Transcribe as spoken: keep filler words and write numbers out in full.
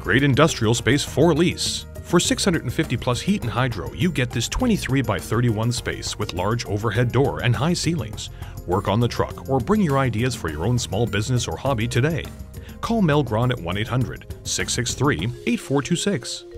Great industrial space for lease. For six hundred fifty plus heat and hydro, you get this twenty-three by thirty-one space with large overhead door and high ceilings. Work on the truck or bring your ideas for your own small business or hobby today. Call Mel Gron at one eight hundred, six six three, eight four two six.